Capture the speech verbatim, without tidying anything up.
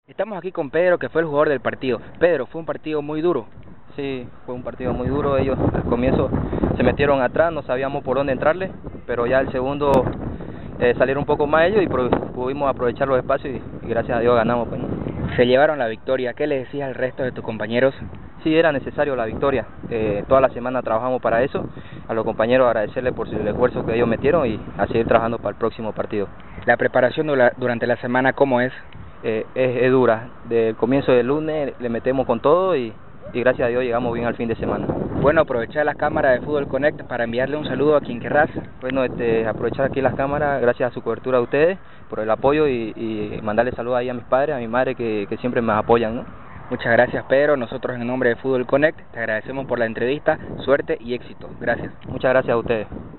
Estamos aquí con Pedro, que fue el jugador del partido. Pedro, fue un partido muy duro. Sí, fue un partido muy duro. Ellos al comienzo se metieron atrás, no sabíamos por dónde entrarle, pero ya el segundo eh, salieron un poco más ellos y pudimos aprovechar los espacios y, y gracias a Dios ganamos. Pues, ¿no? Se llevaron la victoria. ¿Qué le decías al resto de tus compañeros? Sí, era necesario la victoria. Eh, toda la semana trabajamos para eso. A los compañeros agradecerles por el esfuerzo que ellos metieron y a seguir trabajando para el próximo partido. ¿La preparación durante la semana cómo es? Eh, es, es dura. Del comienzo del lunes le metemos con todo y, y gracias a Dios llegamos bien al fin de semana. Bueno, aprovechar las cámaras de Fútbol Connect para enviarle un saludo a quien querrás. Bueno, este, aprovechar aquí las cámaras, gracias a su cobertura de ustedes, por el apoyo y, y mandarle saludos ahí a mis padres, a mi madre que, que siempre me apoyan, ¿no? Muchas gracias, Pedro. Nosotros en nombre de Fútbol Connect te agradecemos por la entrevista, suerte y éxito. Gracias. Muchas gracias a ustedes.